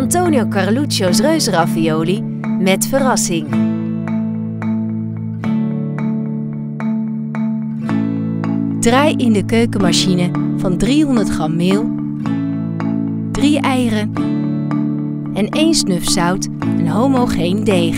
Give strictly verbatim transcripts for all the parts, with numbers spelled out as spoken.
Antonio Carluccio's reuzenravioli met verrassing. Draai in de keukenmachine van driehonderd gram meel, drie eieren en één snuf zout een homogeen deeg.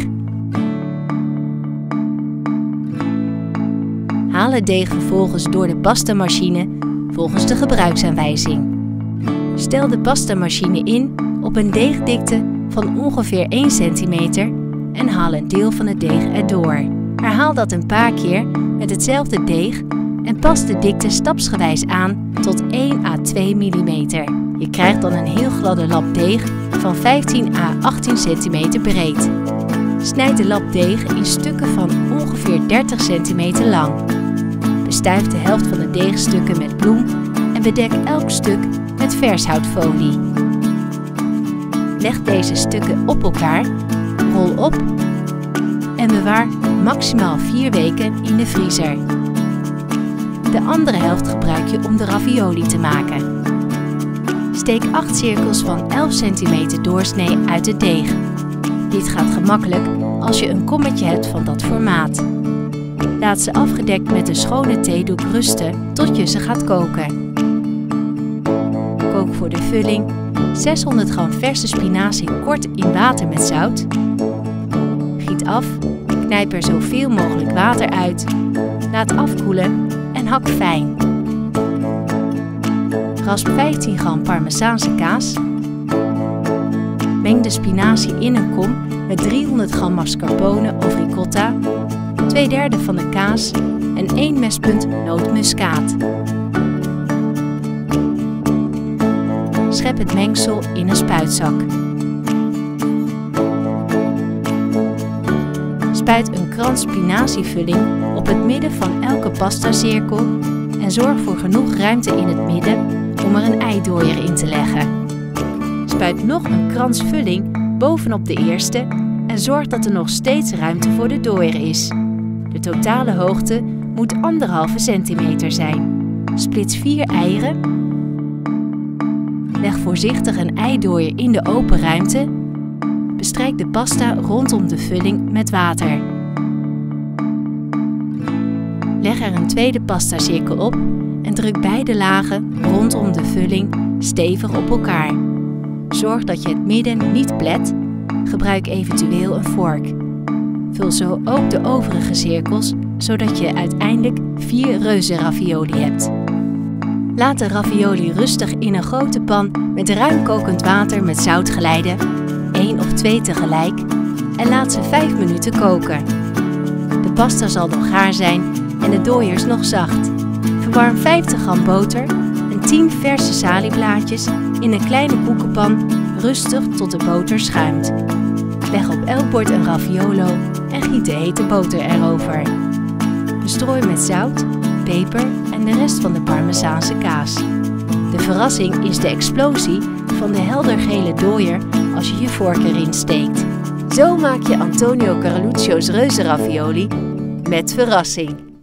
Haal het deeg vervolgens door de pastamachine volgens de gebruiksaanwijzing. Stel de pastamachine in op een deegdikte van ongeveer één centimeter en haal een deel van het deeg erdoor. Herhaal dat een paar keer met hetzelfde deeg en pas de dikte stapsgewijs aan tot één à twee millimeter. Je krijgt dan een heel gladde lap deeg van vijftien à achttien centimeter breed. Snijd de lap deeg in stukken van ongeveer dertig centimeter lang. Bestuif de helft van de deegstukken met bloem en bedek elk stuk met vershoutfolie. Leg deze stukken op elkaar, rol op en bewaar maximaal vier weken in de vriezer. De andere helft gebruik je om de ravioli te maken. Steek acht cirkels van elf centimeter doorsnee uit het deeg. Dit gaat gemakkelijk als je een kommetje hebt van dat formaat. Laat ze afgedekt met een schone theedoek rusten tot je ze gaat koken. Kook voor de vulling zeshonderd gram verse spinazie kort in water met zout. Giet af, knijp er zoveel mogelijk water uit, laat afkoelen en hak fijn. Rasp vijftien gram parmezaanse kaas. Meng de spinazie in een kom met driehonderd gram mascarpone of ricotta, twee derde van de kaas en één mespunt nootmuskaat. Schep het mengsel in een spuitzak. Spuit een krans spinazievulling op het midden van elke pastacirkel en zorg voor genoeg ruimte in het midden om er een eidooier in te leggen. Spuit nog een krans vulling bovenop de eerste en zorg dat er nog steeds ruimte voor de dooier is. De totale hoogte moet anderhalve centimeter zijn. Splits vier eieren. Leg voorzichtig een eidooier in de open ruimte. Bestrijk de pasta rondom de vulling met water. Leg er een tweede pastacirkel op en druk beide lagen rondom de vulling stevig op elkaar. Zorg dat je het midden niet plet. Gebruik eventueel een vork. Vul zo ook de overige cirkels, zodat je uiteindelijk vier reuzenravioli hebt. Laat de ravioli rustig in een grote pan met ruim kokend water met zout glijden, één of twee tegelijk, en laat ze vijf minuten koken. De pasta zal nog gaar zijn en de dooiers nog zacht. Verwarm vijftig gram boter en tien verse salieblaadjes in een kleine koekenpan rustig tot de boter schuimt. Leg op elk bord een raviolo en giet de hete boter erover. Bestrooi met zout, peper en de rest van de parmezaanse kaas. De verrassing is de explosie van de heldergele dooier als je je vork erin steekt. Zo maak je Antonio Carluccio's reuzenravioli met verrassing.